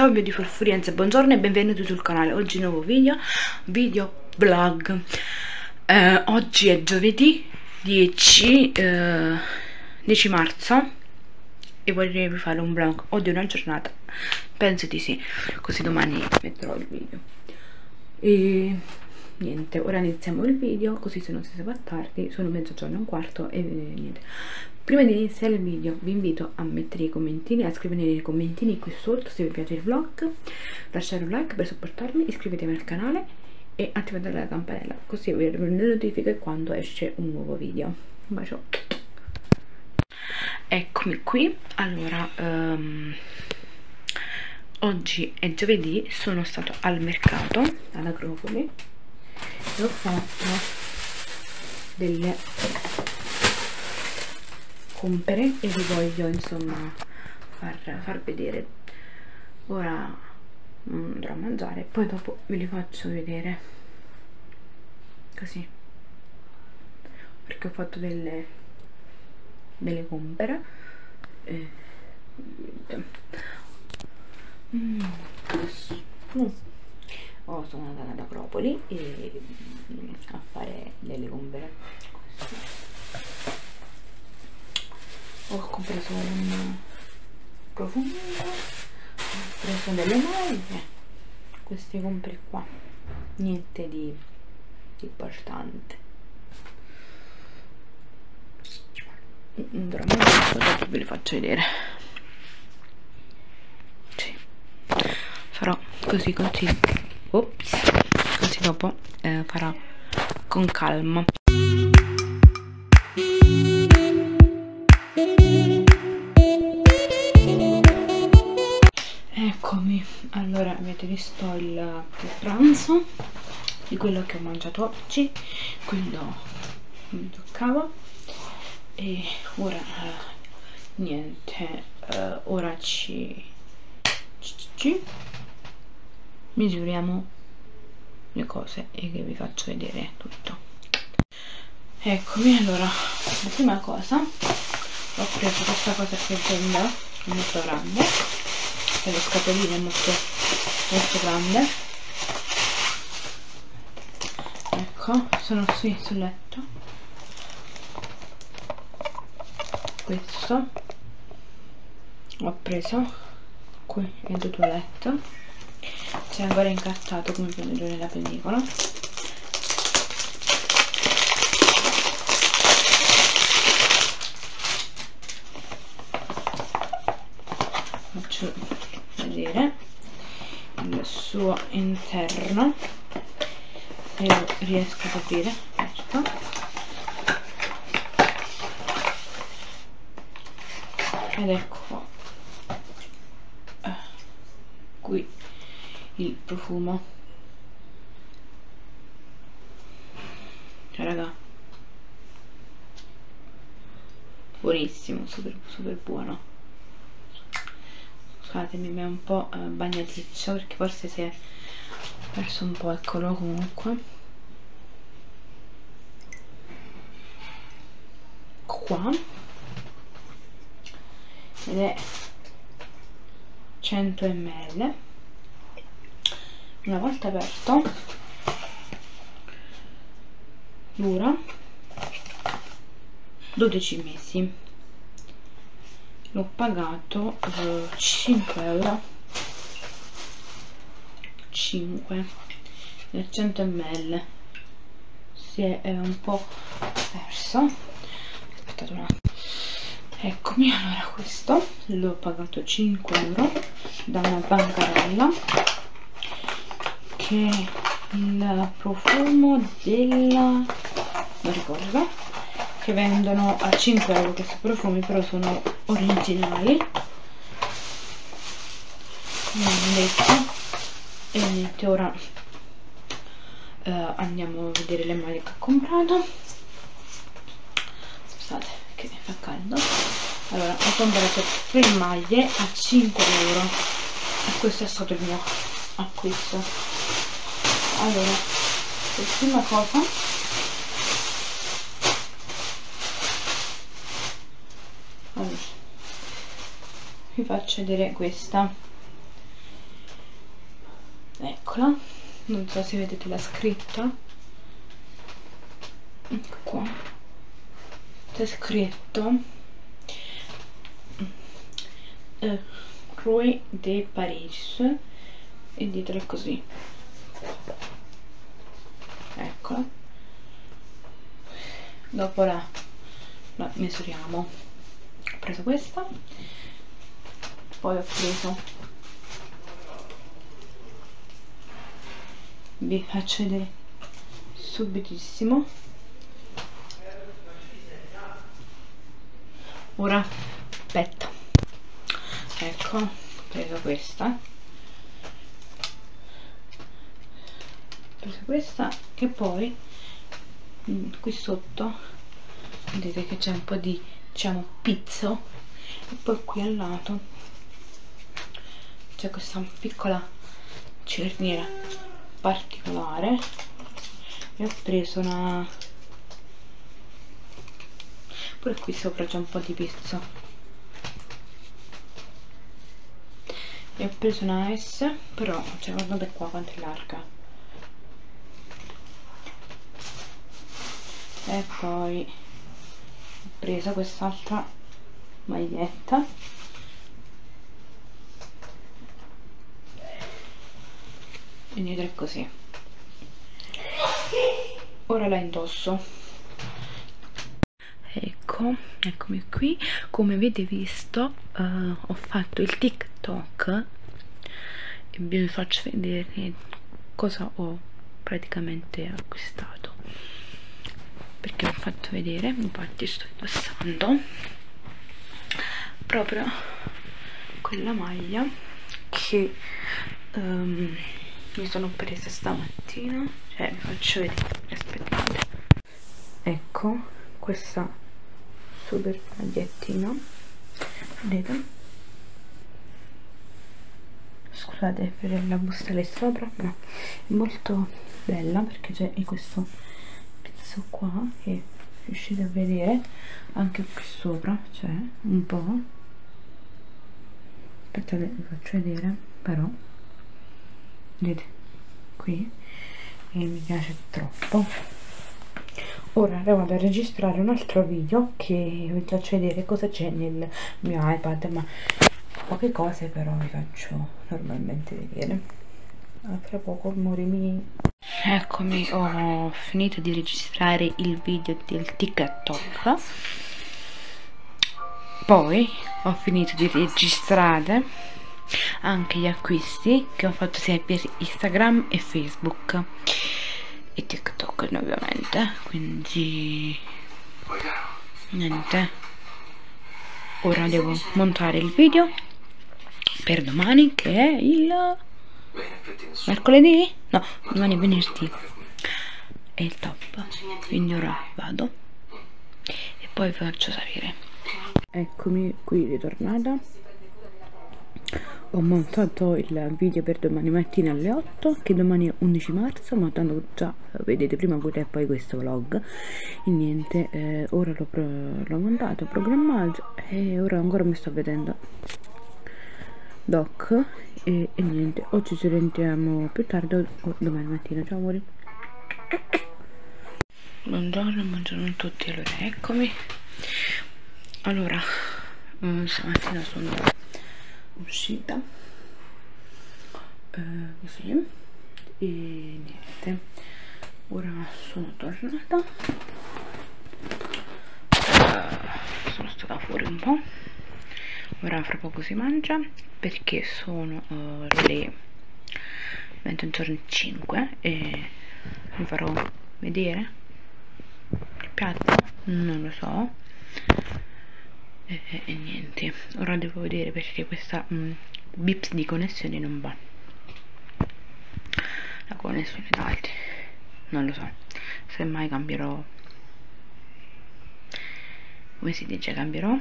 Ciao beautiful furienze, buongiorno e benvenuti sul canale. Oggi nuovo video vlog. Oggi è giovedì 10 marzo e vorrei fare un vlog o di una giornata, penso di sì, così domani metterò il video. E niente, ora iniziamo il video, così se non si fa tardi. Sono mezzogiorno e un quarto e niente. Prima di iniziare il video vi invito a mettere i commentini, a scrivere nei commentini qui sotto se vi piace il vlog, lasciare un like per supportarmi, iscrivetevi al canale e attivate la campanella così vi arrivano le notifiche quando esce un nuovo video. Un bacio. Eccomi qui. Allora, oggi è giovedì, sono stato al mercato all'Agropoli e ho fatto delle compere e vi voglio insomma far vedere. Ora andrò a mangiare, poi dopo ve li faccio vedere così, perché ho fatto delle compere sono andata ad Agropoli a fare delle compere. Ho comprato un profumo, ho preso delle maglie, queste compere qua, niente di importante. Andrò a mangiare, dopo ve le faccio vedere. Sì, farò così così dopo farò con calma. Eccomi, allora avete visto il pranzo di quello che ho mangiato oggi, quello mi toccava, e ora niente, ora ci misuriamo le cose e che vi faccio vedere tutto. Eccomi, allora la prima cosa, ho preso questa cosa che prendo, è molto grande, e le scatoline molto grande. Ecco, sono qui sul letto. Questo ho preso qui il toiletto, c'è ancora incartato come prendere nella pellicola. Faccio vedere il suo interno, se lo riesco ad aprire. Ed ecco qui il profumo, cioè raga, buonissimo, super buono. Scusatemi, mi è un po' bagnaticcio perché forse si è perso un po'. Eccolo comunque qua, ed è 100 ml. Una volta aperto dura 12 mesi. L'ho pagato 5 euro, 5 nel 100 ml. Si è un po' perso, aspettate un attimo. Eccomi, allora questo l'ho pagato 5 euro da una bancarella, che è il profumo della, non ricordo, che vendono a 5 euro questi profumi, però sono originali, mi hanno detto. E niente, ora andiamo a vedere le maglie che ho comprato. Scusate che fa caldo. Allora, ho comprato 3 maglie a 5 euro e questo è stato il mio acquisto. Allora, per prima cosa vi faccio vedere questa, eccola, non so se vedete la scritta, ecco qua, c'è scritto Rue de Paris e dietro è così, eccola. Dopo la misuriamo. Ho preso questa, poi ho preso, vi faccio vedere subitissimo. Ora aspetta, ecco, ho preso questa, e poi qui sotto vedete che c'è un po' di, diciamo, pizzo, e poi qui al lato c'è questa piccola cerniera particolare, e ho preso una, pure qui sopra c'è un po' di pizzo, e ho preso una S, però cioè guardate qua quanto è larga. E poi ho preso quest'altra maglietta, e dietro è così. Ora la indosso. Ecco, eccomi qui. Come avete visto ho fatto il TikTok e vi faccio vedere cosa ho praticamente acquistato, perché ho fatto vedere, infatti sto indossando proprio quella maglia che mi sono presa stamattina, cioè vi faccio vedere, aspettate, ecco questa super magliettina, vedete, scusate per la busta lì sopra, ma è molto bella perché c'è questo pezzo qua che riuscite a vedere, anche qui sopra c'è un po', aspettate vi faccio vedere, però vedete qui, e mi piace troppo. Ora vado a registrare un altro video che vi faccio vedere cosa c'è nel mio iPad, ma poche cose però vi faccio normalmente vedere. Fra poco amori miei. Eccomi, ho finito di registrare il video del TikTok, poi ho finito di registrare anche gli acquisti che ho fatto sia per Instagram e Facebook e TikTok ovviamente, quindi niente, ora devo montare il video per domani che è il mercoledì? No, domani è venerdì, è il top, quindi ora vado e poi vi faccio sapere. Eccomi qui ritornata, ho montato il video per domani mattina alle 8, che domani è 11 marzo, ma tanto già vedete prima quello e poi questo vlog, e niente, ora l'ho montato, programmato, e ora ancora mi sto vedendo doc, e niente, oggi ci sentiamo più tardi o domani mattina. Ciao amori. Buongiorno a tutti. Allora eccomi, allora stamattina sono uscita così, e niente, ora sono tornata, sono stata fuori un po', ora fra poco si mangia perché sono le 21:05 e vi farò vedere il piatto, non lo so, e niente, ora devo vedere perché questa bips di connessione non va, la connessione d'altri, non lo so, semmai cambierò, come si dice, cambierò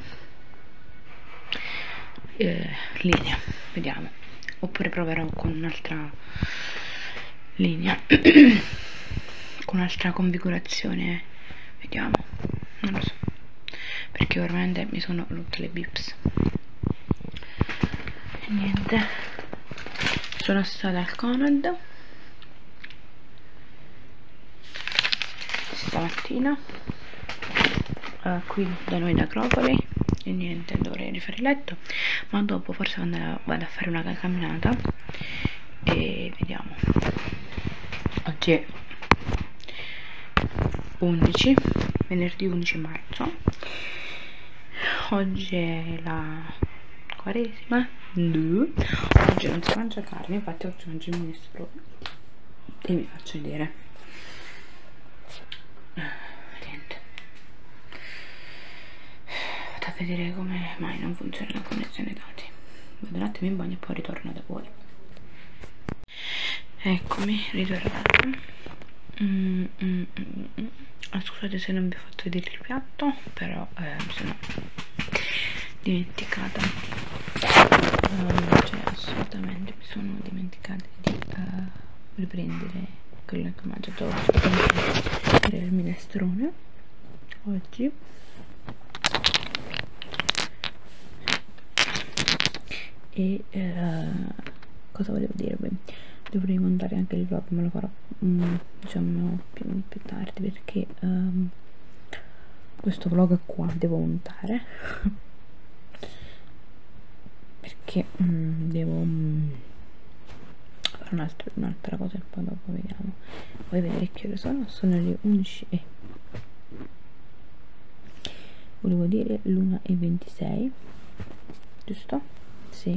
linea, vediamo, oppure proverò con un'altra linea con un'altra configurazione, vediamo, non lo so, perché veramente mi sono rotte le bips. E niente, sono stata al Conad stamattina qui da noi da Acropoli e niente, dovrei rifare il letto, ma dopo forse vado a fare una camminata e vediamo. Oggi è 11, venerdì 11 marzo, oggi è la Quaresima. Oggi non si mangia carne, infatti oggi mangio il minestrone e vi faccio vedere. Niente, vado a vedere come mai non funziona la connessione dati. Vado un attimo in bagno e poi ritorno da voi. Eccomi, ritornata. Scusate se non vi ho fatto vedere il piatto, però mi sono dimenticata, cioè assolutamente mi sono dimenticata di riprendere quello che ho mangiato per il minestrone oggi. E cosa volevo dirvi? Dovrei montare anche il vlog, ma lo farò diciamo più tardi, perché questo vlog qua devo montare perché devo fare un'altra cosa e poi dopo vediamo. Vuoi vedere che ore sono? Sono le 11 e volevo dire l'1:26, giusto? Sì.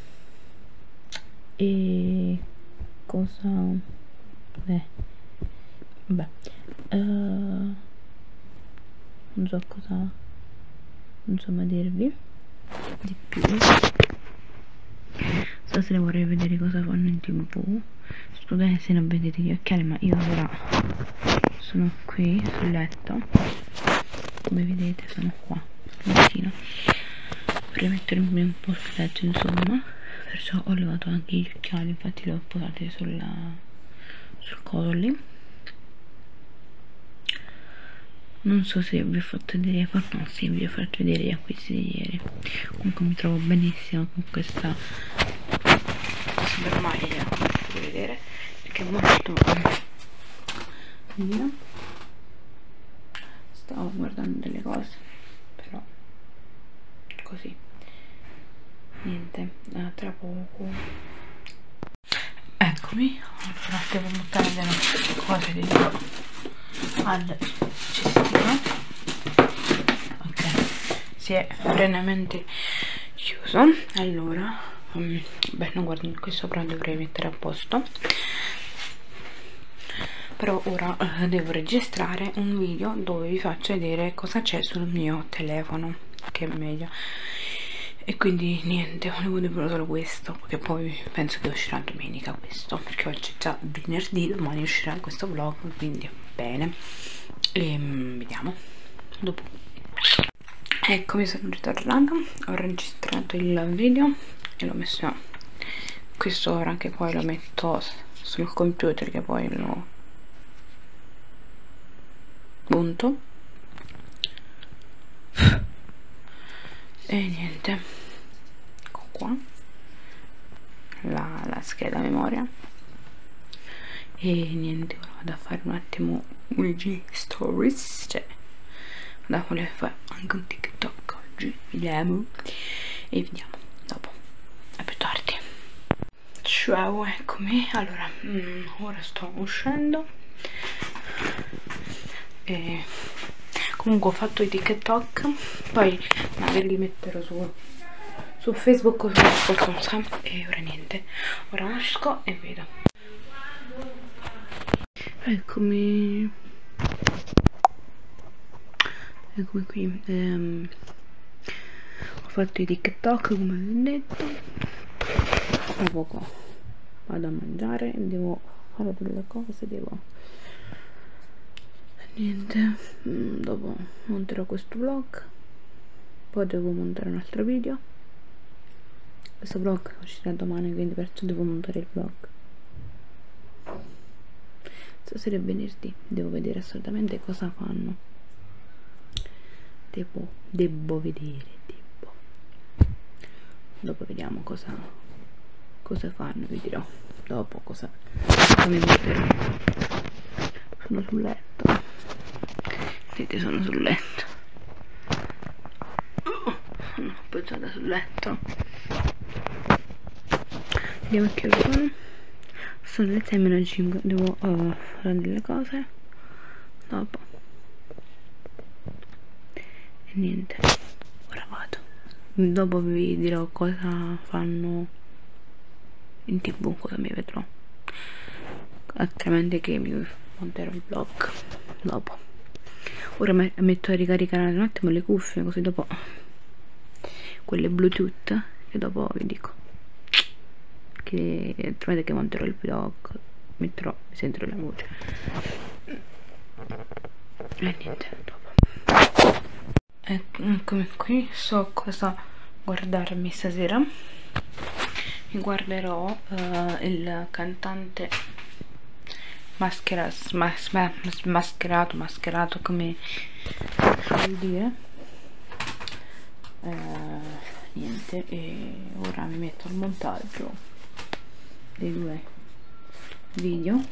E cosa vabbè, non so cosa, insomma, dirvi di più. Stasera vorrei vedere cosa fanno in TV. Scusate se non vedete gli occhiali, ma io ora sono qui sul letto, come vedete sono qua sul lettino, vorrei mettermi un po' sul letto, insomma, perciò ho levato anche gli occhiali, infatti li ho posati sul coso lì. Non so se vi ho fatto vedere, no, sì, vi ho fatto vedere gli acquisti di ieri. Comunque mi trovo benissimo con questa maglia, potete vedere, perché è molto bella. Stavo guardando delle cose, però così, niente, tra poco. Eccomi, allora devo buttare delle cose dentro al cestino. Ok, si è frenemente chiuso. Allora beh, non guardo, qui sopra dovrei mettere a posto, però ora devo registrare un video dove vi faccio vedere cosa c'è sul mio telefono, che è meglio. E quindi niente, volevo dire solo questo, perché poi penso che uscirà domenica questo, perché oggi è già venerdì, domani uscirà questo vlog, quindi bene. E vediamo dopo. Eccomi, sono ritornata, ho registrato il video e l'ho messo qui sopra, che poi lo metto sul computer, che poi lo punto. E niente, ecco qua la scheda memoria. E niente, ora vado a fare un attimo un stories, cioè vado a voler fare anche un TikTok oggi, vediamo, e vediamo dopo. A più tardi. Ciao, eccomi. Allora ora sto uscendo e comunque ho fatto i TikTok, poi magari li metterò su Facebook o su qualcosa. E ora niente, ora esco e vedo. Eccomi qui, ho fatto i TikTok come vi ho detto. Tra poco vado a mangiare, devo fare delle cose, niente, dopo monterò questo vlog, poi devo montare un altro video. Questo vlog uscirà domani, quindi perciò devo montare il vlog. Stasera è venerdì, devo vedere assolutamente cosa fanno. Devo vedere. Dopo vediamo cosa fanno, vi dirò dopo cosa mi metterò. Sono sul letto. Vedete, sono sul letto. Sono appoggiata sul letto. Vediamo che ore sono. Sono le 6:05. Devo fare delle cose dopo. E niente, ora vado. Dopo vi dirò cosa fanno in TV, cosa mi vedrò. Altrimenti che mi monterò il vlog dopo. Ora metto a ricaricare un attimo le cuffie, così dopo, quelle Bluetooth, che dopo vi dico che altrimenti che monterò il vlog metterò, sentirò la voce e niente, dopo. Eccomi qui, so cosa guardarmi stasera. Mi guarderò il cantante mascherato, come vuol dire. Niente, e ora mi metto al montaggio dei 2 video.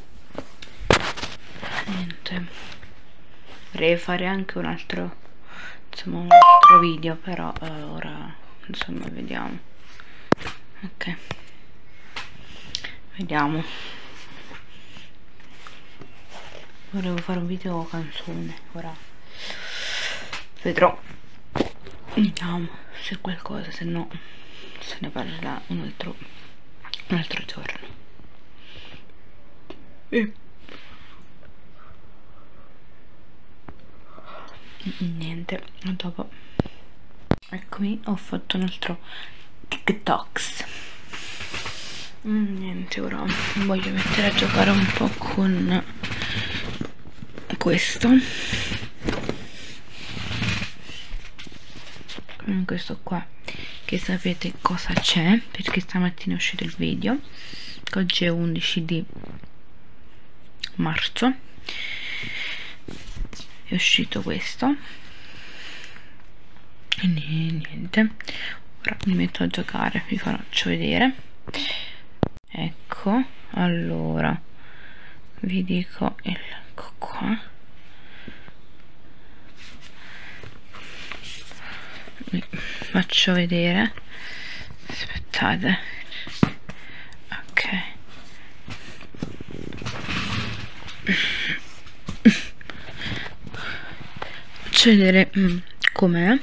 Niente, vorrei fare anche un altro, insomma, un altro video, però ora insomma vediamo. Ok, vediamo. Volevo fare un video canzone, ora vedrò, vediamo se qualcosa, se no se ne parlerà un altro giorno. E niente, dopo, eccomi, ho fatto un altro TikToks. Niente, ora voglio mettere a giocare un po' con questo, con questo qua, che sapete cosa c'è, perché stamattina è uscito il video, che oggi è 11 di marzo, è uscito questo e niente, ora mi metto a giocare, vi faccio vedere. Ecco, allora vi dico il qua, vi faccio vedere, aspettate, ok, faccio vedere com'è,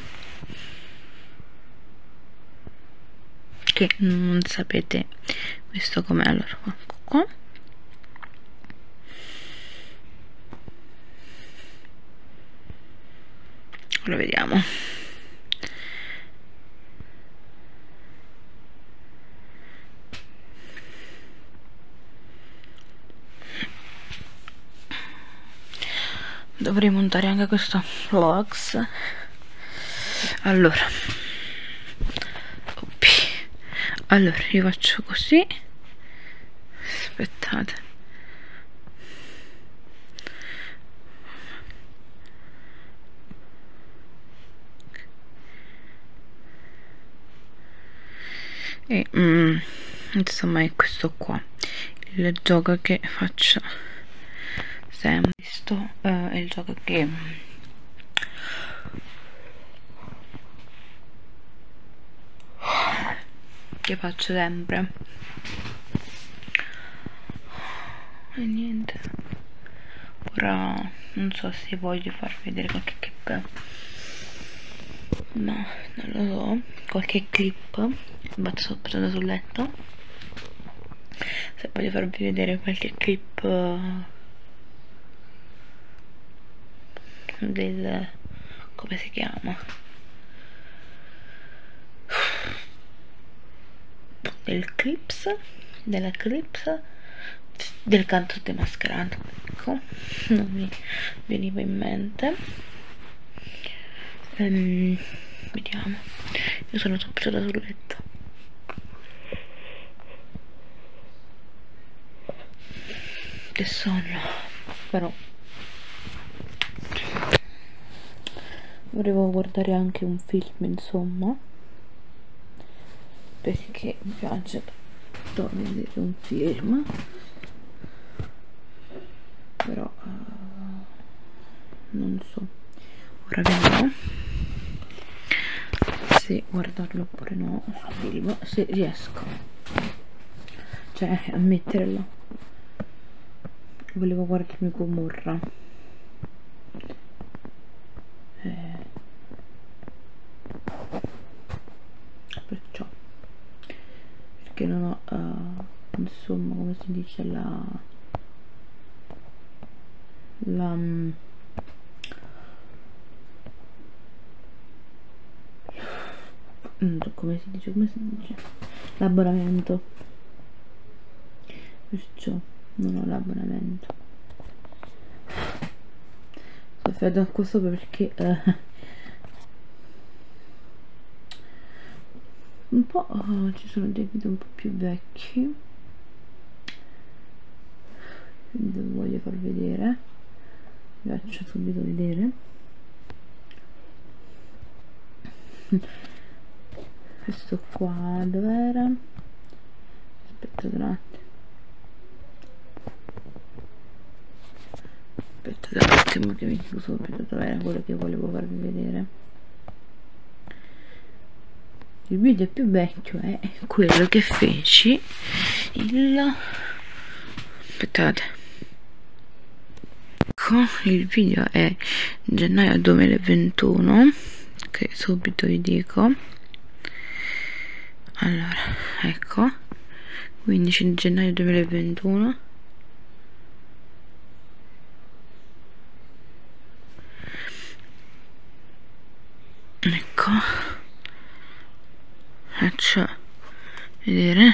che non sapete questo com'è. Allora, ecco qua, lo vediamo. Dovrei montare anche questo vlogs. Allora, allora io faccio così, aspettate, e insomma è questo qua il gioco che faccio sempre. Questo è il gioco che faccio sempre. E niente, ora non so se voglio farvi vedere qualche clip, no, non lo so, qualche clip, sto appoggiata sul letto, se voglio farvi vedere qualche clip del, come si chiama, della clips del cantante mascherato, ecco, non mi veniva in mente. Vediamo, io sono appoggiata sul letto, che sonno, però volevo guardare anche un film, insomma, perché mi piace vedere un film, però non so, ora vediamo se guardarlo oppure no, se riesco, cioè a metterlo. Volevo guardarmi Gomorra, perciò, perché non ho insomma, come si dice, come si dice l'abbonamento, perciò non ho l'abbonamento. Sto fiato a questo perché un po' ci sono dei video un po' più vecchi, quindi lo voglio far vedere, vi faccio subito vedere. Questo qua dov'era? Aspettate un attimo, aspettate un attimo che mi dico subito dov'era quello che volevo farvi vedere. Il video più vecchio è quello che feci aspettate, ecco, il video è gennaio 2021, che subito vi dico. Allora, ecco, 15 gennaio 2021. Ecco, faccio vedere.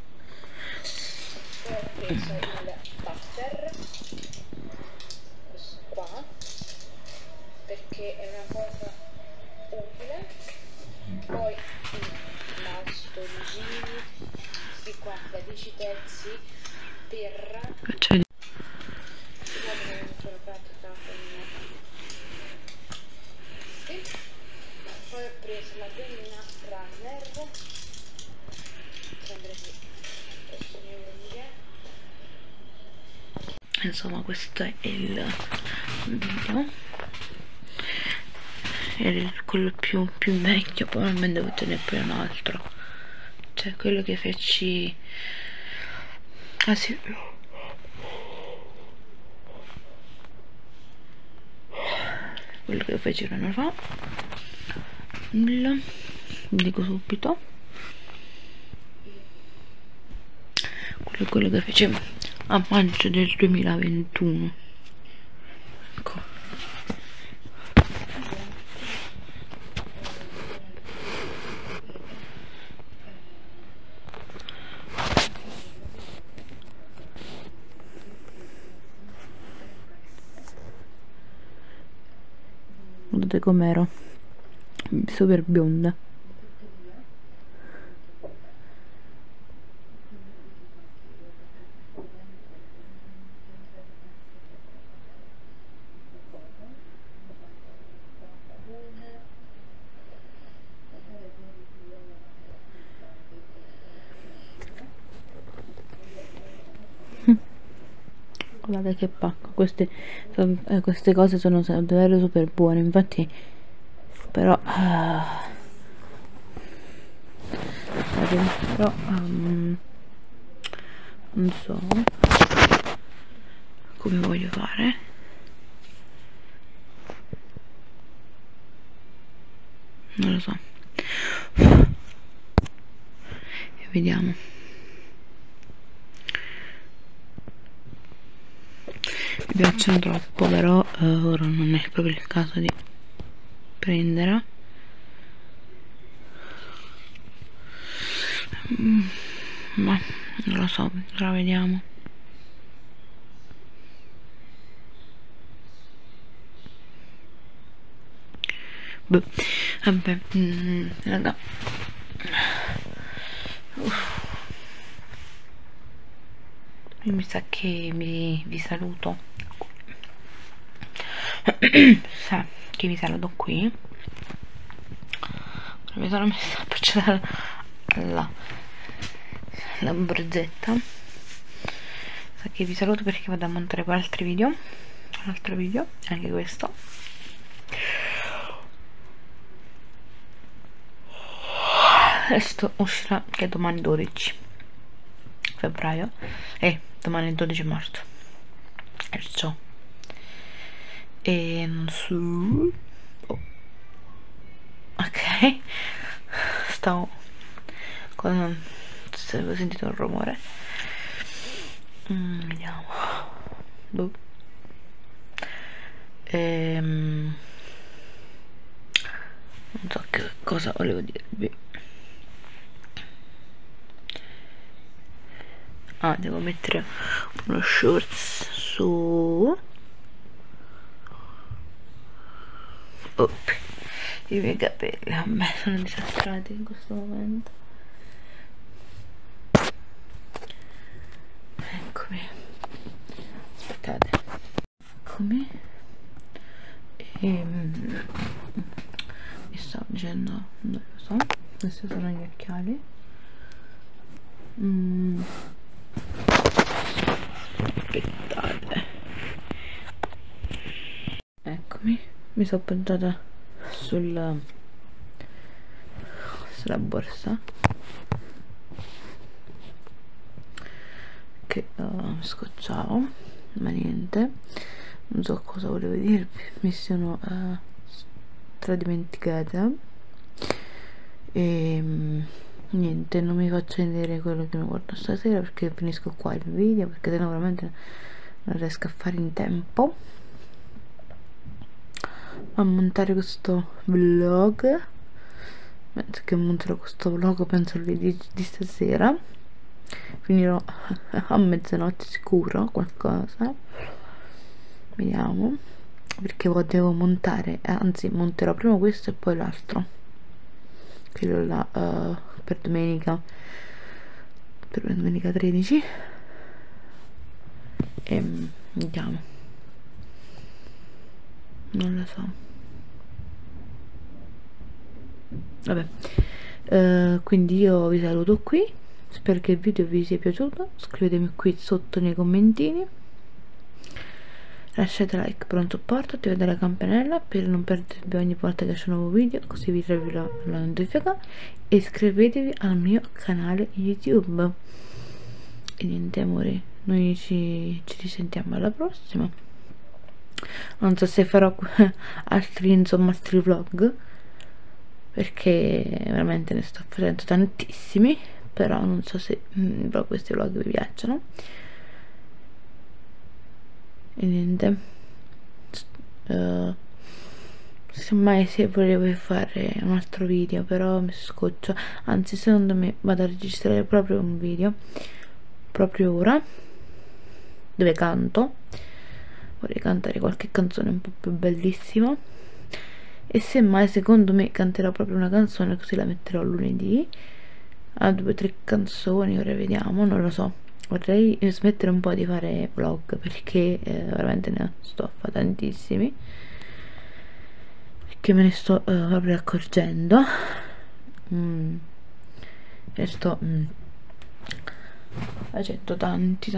Ho preso il butter, questo qua, perché è una cosa utile. Poi il mastorigini, questi qua da 10 pezzi, terra. Faccio vedere. Sono pratica con questi. Poi ho preso la penna runner, prendere Insomma, questo è il video, è quello più vecchio, poi me ne devo tenere poi un altro, cioè quello che feci, ah sì, quello che feci un anno fa, vi dico subito, quello che feci a maggio del 2021, ecco. Guardate com'ero, super bionda. Guardate che pacco, queste cose sono davvero super buone, infatti, però non so come voglio fare, non lo so, e vediamo. Mi piacciono troppo, però ora non è proprio il caso di prendere, ma non lo so, ora vediamo. Beh, vabbè, raga, mi sa che vi saluto. Sa che vi saluto qui. Mi sono messa a appoggiare la borsetta. Sa che vi saluto perché vado a montare poi altri video. un altro video, anche questo. Questo uscirà che domani 12 febbraio e domani 12 marzo, perciò e non so. Oh. Ok, stavo se avevo sentito il rumore. Vediamo. Boh. Non so che cosa volevo dirvi. Devo mettere uno shorts su i miei capelli. A me sono disastrati in questo momento. Eccomi, aspettate, eccomi. Mi stavo dicendo, non lo so, questi sono gli occhiali. Aspettate, eccomi, mi sono appoggiata sulla borsa che scocciavo, ma niente, non so cosa volevo dirvi, mi sono stradimenticata e niente, non mi faccio vedere quello che mi guardo stasera perché finisco qua il video, perché sennò veramente non riesco a fare in tempo a montare questo vlog. Mentre che monterò questo vlog penso alle 10 di stasera, finirò a mezzanotte sicuro qualcosa, vediamo, perché devo montare, anzi monterò prima questo e poi l'altro, quello là per domenica 13 e vediamo, non lo so. Vabbè, quindi io vi saluto qui, spero che il video vi sia piaciuto, scrivetemi qui sotto nei commentini, lasciate like per un supporto, attivate la campanella per non perdervi ogni volta che c'è un nuovo video, così vi arriverà la notifica, e iscrivetevi al mio canale YouTube. E niente amori, noi ci risentiamo alla prossima. Non so se farò altri vlog, perché veramente ne sto facendo tantissimi, però non so se questi vlog vi piacciono. E niente, semmai se volevo fare un altro video, però mi scoccio, anzi secondo me vado a registrare proprio un video proprio ora dove canto, vorrei cantare qualche canzone un po' più bellissima, e semmai secondo me canterò proprio una canzone, così la metterò lunedì a 2 o 3 canzoni, ora vediamo, non lo so. Vorrei smettere un po' di fare vlog perché veramente ne sto a fare tantissimi, perché me ne sto proprio accorgendo e sto facendo tanti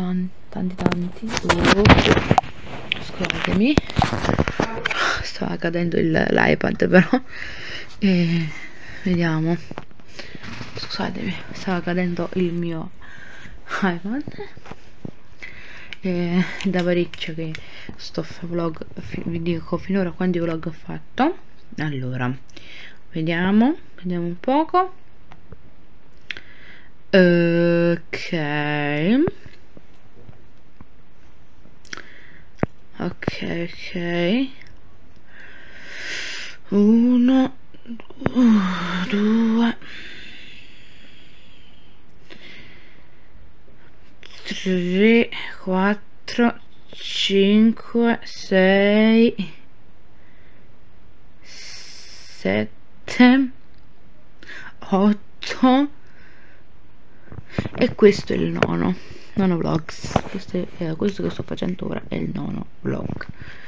scusatemi, stava cadendo l'iPad però, vediamo, scusatemi, stava cadendo il mio iPad, da parecchio che sto a fare vlog, vi dico finora quanti vlog ho fatto. Allora vediamo un poco. Ok, 1 2 3 4 5 6 7 8 e questo è il nono vlogs. Questo che sto facendo ora è il nono vlog,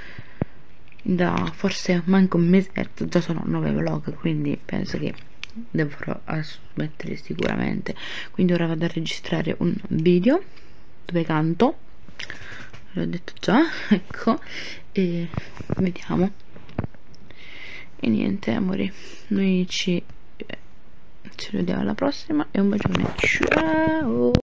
da forse manco un mesetto già sono 9 vlog, quindi penso che dovrò smettere sicuramente. Quindi ora vado a registrare un video dove canto, l'ho detto già, ecco, e vediamo. E niente amori, noi ci vediamo alla prossima e un bacione, ciao.